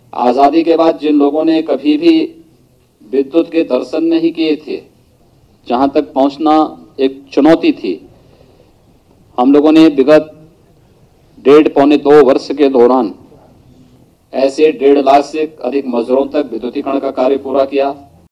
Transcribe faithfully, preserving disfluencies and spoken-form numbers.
आज़ादी के बाद जिन लोगों ने कभी भी विद्युत के दर्शन नहीं किए थे, जहां तक पहुंचना एक चुनौती थी, हम लोगों ने विगत डेढ़ पौने दो वर्ष के दौरान ऐसे डेढ़ लाख से अधिक मजदूरों तक विद्युतीकरण का कार्य पूरा किया।